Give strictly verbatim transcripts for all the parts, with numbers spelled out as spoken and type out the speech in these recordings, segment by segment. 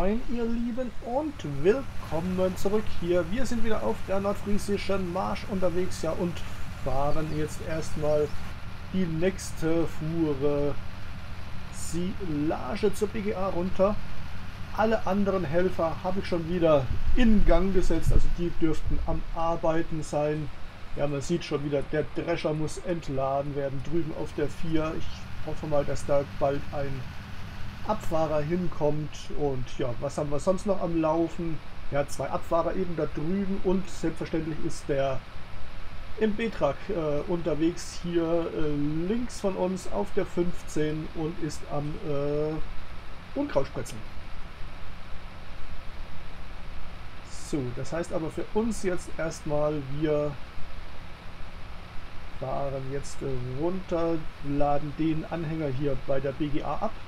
Moin ihr Lieben und willkommen zurück hier. Wir sind wieder auf der nordfriesischen Marsch unterwegs, ja, und fahren jetzt erstmal die nächste Fuhre Silage zur B G A runter. Alle anderen Helfer habe ich schon wieder in Gang gesetzt, also die dürften am Arbeiten sein. Ja, man sieht schon wieder, der Drescher muss entladen werden drüben auf der vier. Ich hoffe mal, dass da bald ein Abfahrer hinkommt. Und ja, was haben wir sonst noch am Laufen? Ja, zwei Abfahrer eben da drüben und selbstverständlich ist der M B-Truck äh, unterwegs hier äh, links von uns auf der fünfzehn und ist am äh, Unkrautspretzen. So, das heißt aber für uns jetzt erstmal, wir fahren jetzt äh, runter, laden den Anhänger hier bei der B G A ab.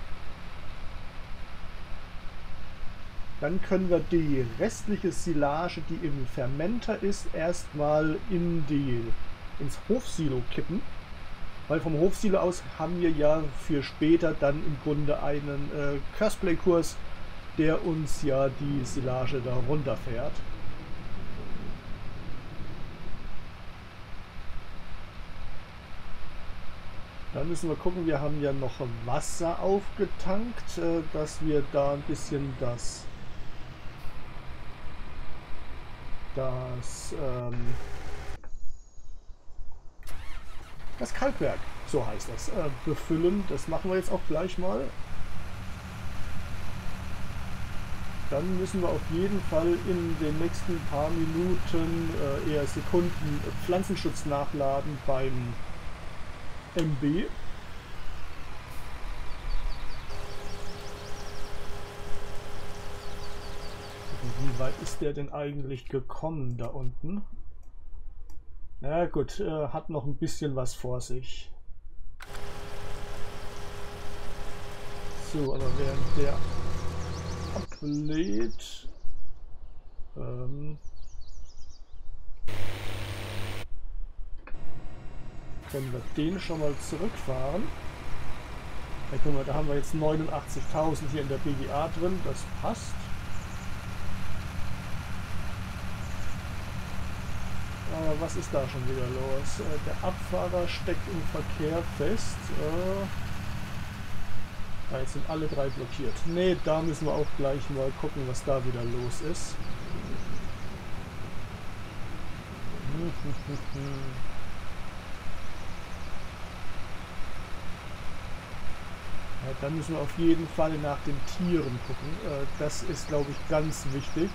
Dann können wir die restliche Silage, die im Fermenter ist, erstmal in die, ins Hofsilo kippen. Weil vom Hofsilo aus haben wir ja für später dann im Grunde einen äh, Curseplay-Kurs, der uns ja die Silage da runterfährt. Dann müssen wir gucken, wir haben ja noch Wasser aufgetankt, äh, dass wir da ein bisschen das Das, ähm, das Kalkwerk, so heißt das, äh, befüllen. Das machen wir jetzt auch gleich mal. Dann müssen wir auf jeden Fall in den nächsten paar Minuten, äh, eher Sekunden, Pflanzenschutz nachladen beim M B. Wie weit ist der denn eigentlich gekommen da unten? Na gut, äh, hat noch ein bisschen was vor sich. So, aber während der ablädt, ähm, können wir den schon mal zurückfahren. Ja, guck mal, da haben wir jetzt neunundachtzigtausend hier in der B G A drin, das passt. Aber was ist da schon wieder los? Äh, der Abfahrer steckt im Verkehr fest. Äh, ja, jetzt sind alle drei blockiert. Ne, da müssen wir auch gleich mal gucken, was da wieder los ist. Ja, dann müssen wir auf jeden Fall nach den Tieren gucken. Äh, das ist, glaube ich, ganz wichtig.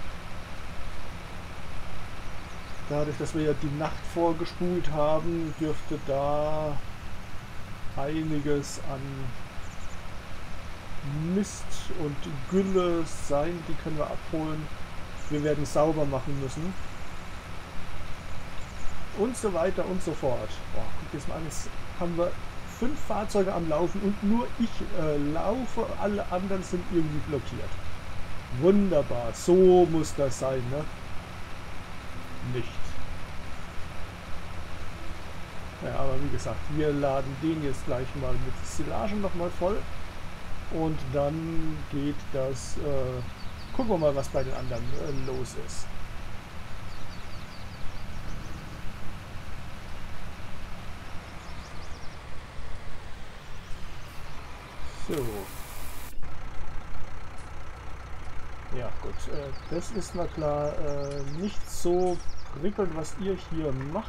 Dadurch, dass wir ja die Nacht vorgespult haben, dürfte da einiges an Mist und Gülle sein. Die können wir abholen. Wir werden sauber machen müssen. Und so weiter und so fort. Boah, guck jetzt mal an, jetzt haben wir fünf Fahrzeuge am Laufen und nur ich äh, laufe, alle anderen sind irgendwie blockiert. Wunderbar, so muss das sein, ne? Nicht. Ja, aber wie gesagt, wir laden den jetzt gleich mal mit Silage nochmal voll und dann geht das, äh, gucken wir mal, was bei den anderen äh, los ist. So. Ja gut, äh, das ist na klar äh, nicht so prickelnd, was ihr hier macht.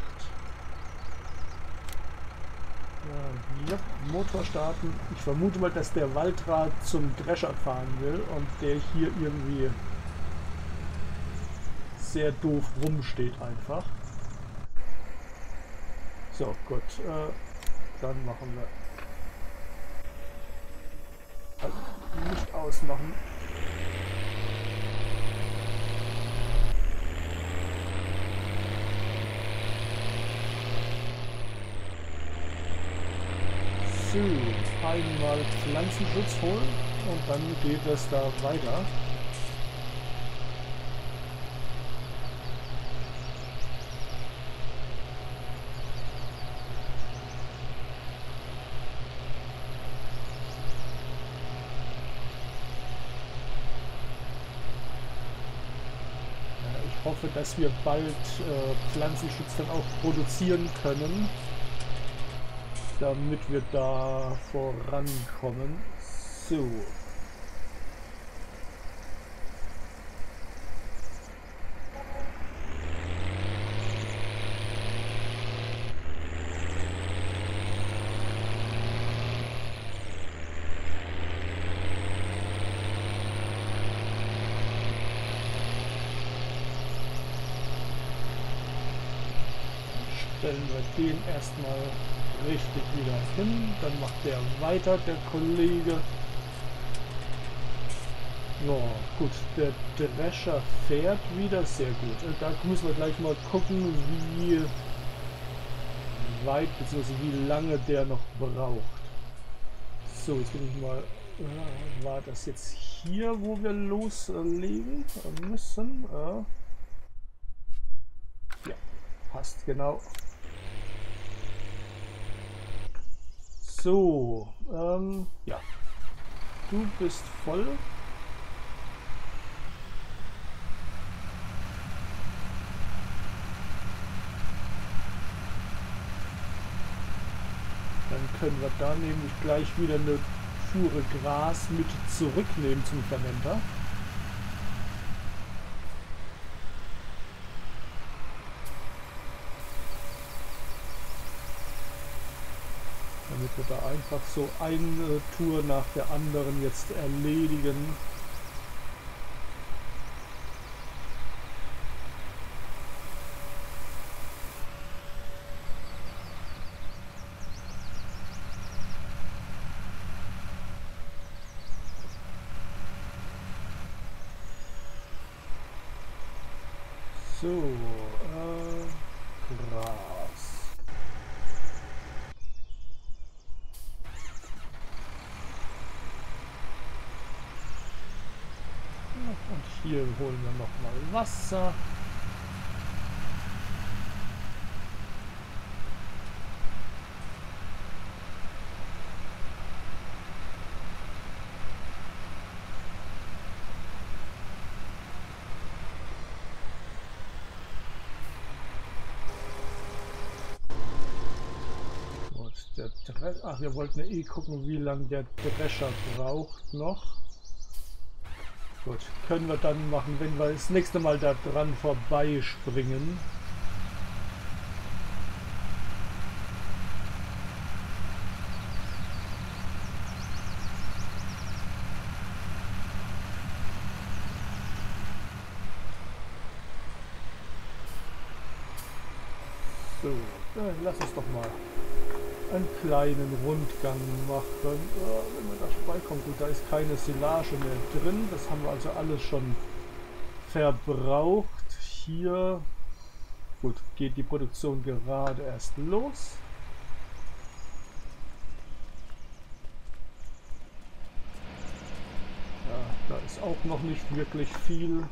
Ja, Motor starten. Ich vermute mal, dass der Waldrad zum Drescher fahren will und der hier irgendwie sehr doof rumsteht einfach. So, gut. Äh, dann machen wir halt nicht ausmachen. So, einmal Pflanzenschutz holen und dann geht es da weiter. hoffe, dass wir bald äh, Pflanzenschutz dann auch produzieren können, damit wir da vorankommen. So. Stellen wir den erstmal richtig wieder hin, dann macht der weiter, der Kollege. Ja, gut, der Drescher fährt wieder, sehr gut. Da müssen wir gleich mal gucken, wie weit bzw. wie lange der noch braucht. So, jetzt bin ich mal, war das jetzt hier, wo wir loslegen müssen? Ja, passt genau. So, ähm, ja, du bist voll. Dann können wir da nämlich gleich wieder eine Fuhre Gras mit zurücknehmen zum Fermenter. Damit wir da einfach so eine Tour nach der anderen jetzt erledigen. So, äh, Gras. Und hier holen wir noch mal Wasser. Der Drescher, ach, wir wollten ja eh gucken, wie lange der Drescher braucht noch. Gut, können wir dann machen, wenn wir das nächste Mal da dran vorbeispringen. So, dann lass uns doch mal einen kleinen Rundgang machen. Ja, wenn wir da vorbeikommen, gut, da ist keine Silage mehr drin. Das haben wir also alles schon verbraucht. Hier, gut, geht die Produktion gerade erst los. Ja, da ist auch noch nicht wirklich viel.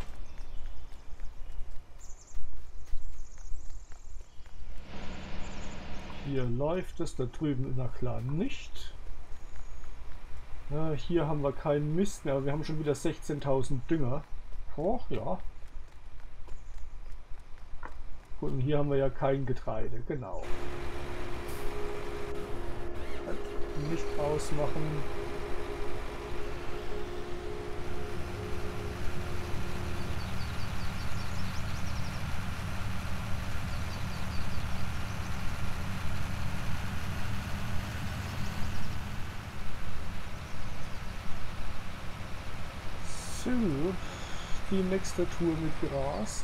Hier läuft es, da drüben na klar nicht. Ja, hier haben wir keinen Mist mehr, aber wir haben schon wieder sechzehntausend Dünger. Oh, ja. Gut, und hier haben wir ja kein Getreide, genau. Nicht ausmachen. So, die nächste Tour mit Gras.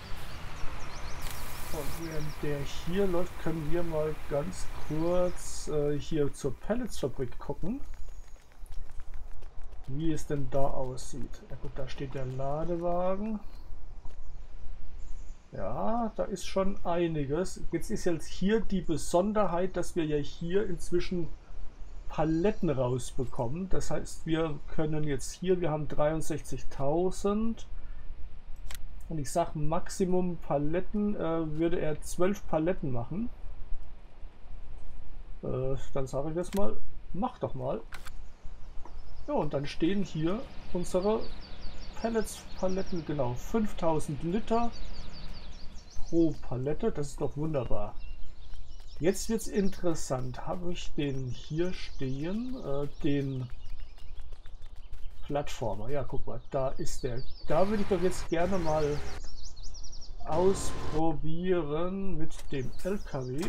Und während der hier läuft, können wir mal ganz kurz äh, hier zur Pelletsfabrik gucken, wie es denn da aussieht. Ja gut, da steht der Ladewagen. Ja, da ist schon einiges. Jetzt ist jetzt hier die Besonderheit, dass wir ja hier inzwischen Paletten rausbekommen. Das heißt, wir können jetzt hier, wir haben dreiundsechzigtausend und ich sage Maximum Paletten, äh, würde er zwölf Paletten machen. Äh, dann sage ich jetzt mal, mach doch mal. Ja, und dann stehen hier unsere Pellets-Paletten, genau, fünftausend Liter pro Palette, das ist doch wunderbar. Jetzt wird es interessant, habe ich den hier stehen, äh, den Plattformer, ja guck mal, da ist der. Da würde ich doch jetzt gerne mal ausprobieren mit dem L K W,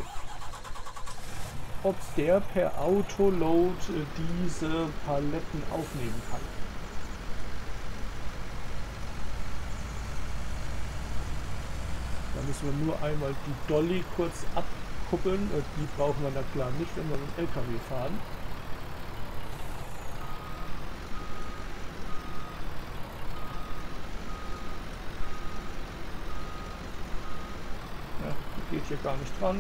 ob der per Autoload diese Paletten aufnehmen kann. Da müssen wir nur einmal die Dolly kurz abkuppeln. Die brauchen wir na klar nicht, wenn wir mit dem L K W fahren. Ja, die geht hier gar nicht dran.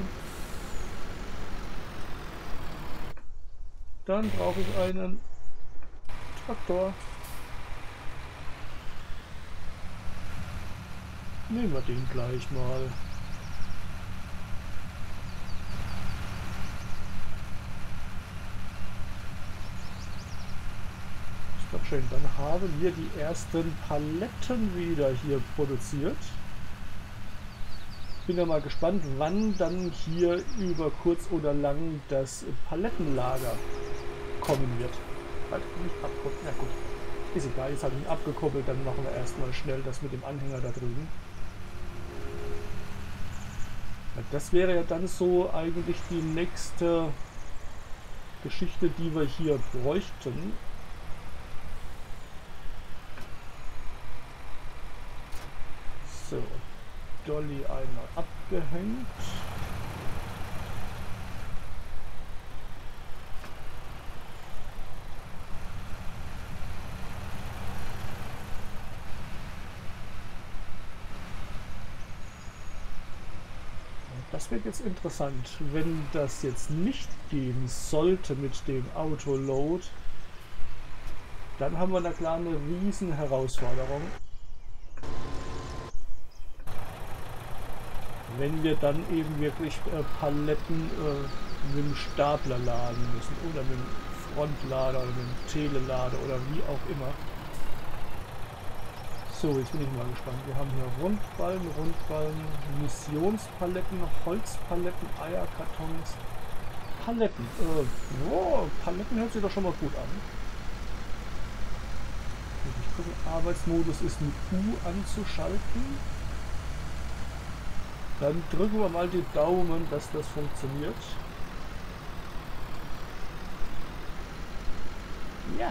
Dann brauche ich einen Traktor. Nehmen wir den gleich mal. Ist doch schön. Dann haben wir die ersten Paletten wieder hier produziert. Bin ja mal gespannt, wann dann hier über kurz oder lang das Palettenlager kommen wird. Halt nicht abkoppeln. Ja gut. Ist egal, jetzt habe ich ihn abgekoppelt, dann machen wir erstmal schnell das mit dem Anhänger da drüben. Ja, das wäre ja dann so eigentlich die nächste Geschichte, die wir hier bräuchten. So, Dolly einmal abgehängt. Das wird jetzt interessant, wenn das jetzt nicht gehen sollte mit dem Autoload, dann haben wir da klar eine riesen Herausforderung. Wenn wir dann eben wirklich äh, Paletten äh, mit dem Stapler laden müssen oder mit dem Frontlader oder mit dem Telelader oder wie auch immer. So, jetzt bin ich mal gespannt. Wir haben hier Rundballen, Rundballen, Missionspaletten, Holzpaletten, Eierkartons, Paletten. Äh, wow, Paletten hört sich doch schon mal gut an. Ich gucke, Arbeitsmodus ist mit U anzuschalten. Dann drücken wir mal die Daumen, dass das funktioniert. Ja.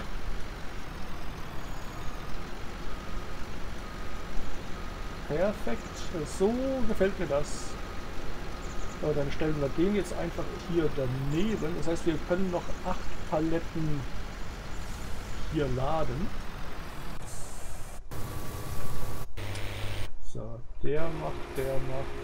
Perfekt, so gefällt mir das. So, dann stellen wir den jetzt einfach hier daneben. Das heißt, wir können noch acht Paletten hier laden. So, der macht, der macht.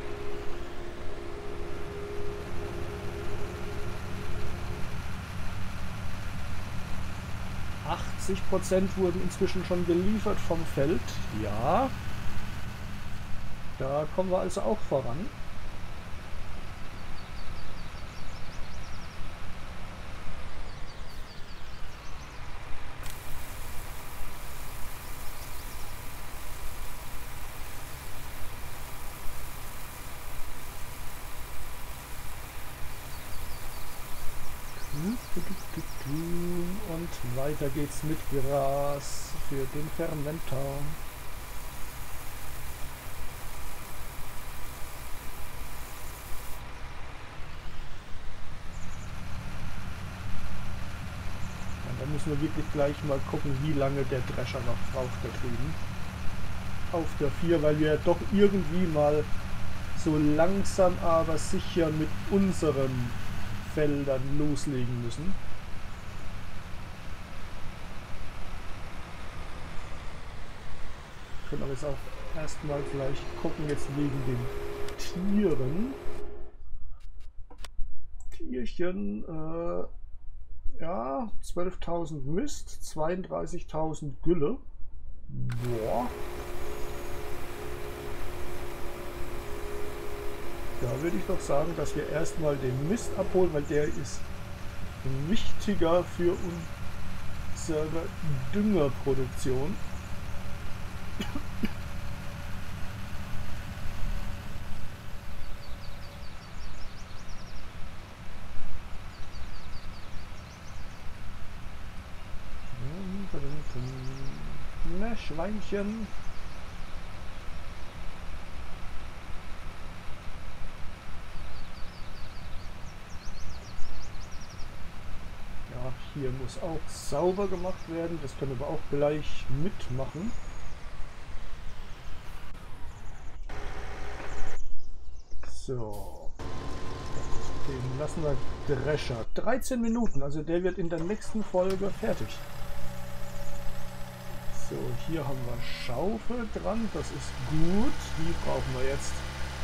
achtzig Prozent wurden inzwischen schon geliefert vom Feld. Ja. Da kommen wir also auch voran. Und weiter geht's mit Gras für den Fermenter. Da müssen wir wirklich gleich mal gucken, wie lange der Drescher noch braucht da drüben. Auf der vier, weil wir doch irgendwie mal so langsam aber sicher mit unseren Feldern loslegen müssen. Wir können aber jetzt auch erstmal vielleicht gucken, jetzt wegen den Tieren. Tierchen, äh, ja, zwölftausend Mist, zweiunddreißigtausend Gülle. Boah. Da würde ich doch sagen, dass wir erstmal den Mist abholen, weil der ist wichtiger für unsere Düngerproduktion. Schweinchen. Ja, hier muss auch sauber gemacht werden. Das können wir auch gleich mitmachen. So. Den lassen wir Drescher. dreizehn Minuten, also der wird in der nächsten Folge fertig. So, hier haben wir Schaufel dran, das ist gut. Die brauchen wir jetzt.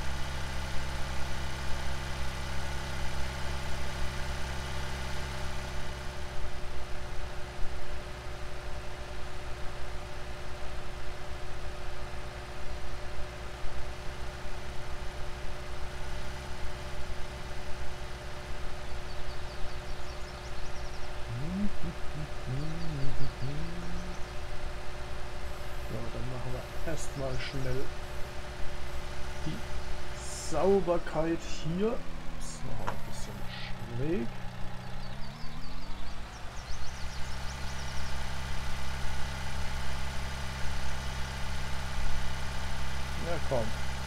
Erstmal schnell die Sauberkeit hier. Das machen wir ein bisschen schräg. Ja, komm.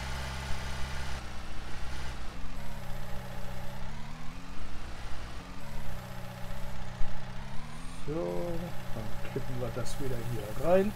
So, dann kippen wir das wieder hier rein.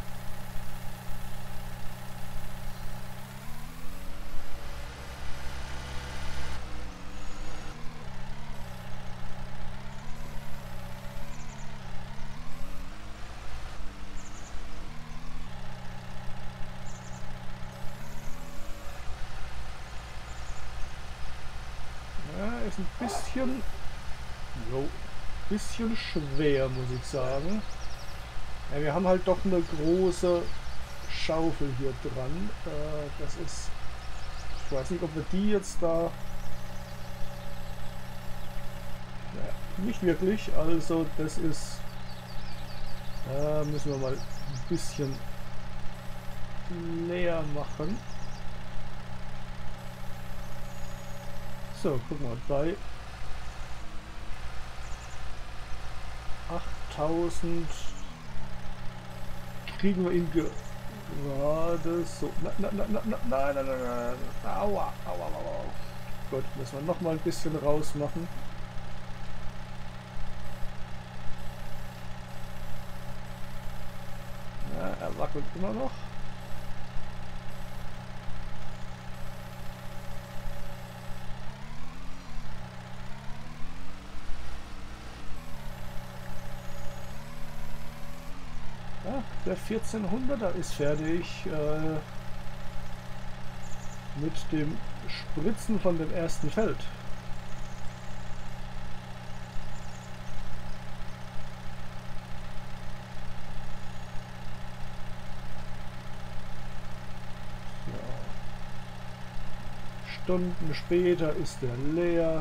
Ist ein bisschen, jo, bisschen schwer, muss ich sagen. Ja, wir haben halt doch eine große Schaufel hier dran. Äh, das ist, ich weiß nicht, ob wir die jetzt da, ja, nicht wirklich. Also das ist, da müssen wir mal ein bisschen leer machen. So, guck mal, bei achttausend kriegen wir ihn gerade so. Nein, nein, nein, nein, nein, nein, nein, nein, aua, aua, aua. Gut, müssen wir noch mal ein bisschen rausmachen. Ja, er wackelt immer noch. Ja, der vierzehnhunderter ist fertig äh, mit dem Spritzen von dem ersten Feld. Ja. Stunden später ist er leer.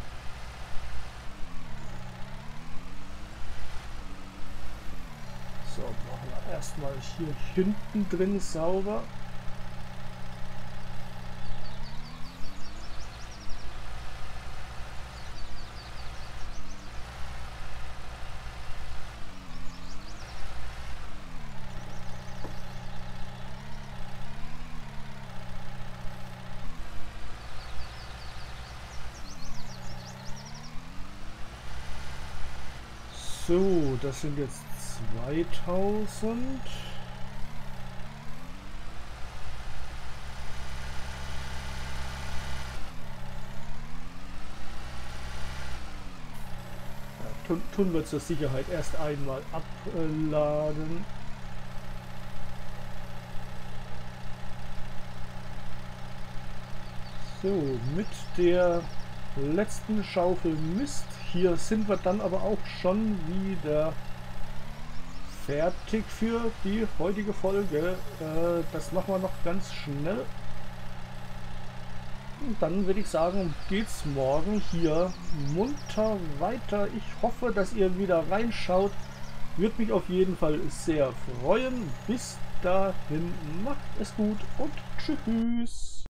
So, machen wir erstmal hier hinten drin sauber. So, das sind jetzt zweitausend. Ja, tun, tun wir zur Sicherheit erst einmal abladen. So, mit der letzten Schaufel Mist. Hier sind wir dann aber auch schon wieder fertig für die heutige Folge. Äh, das machen wir noch ganz schnell. Und dann würde ich sagen, geht's morgen hier munter weiter. Ich hoffe, dass ihr wieder reinschaut. Würde mich auf jeden Fall sehr freuen. Bis dahin, macht es gut und tschüss.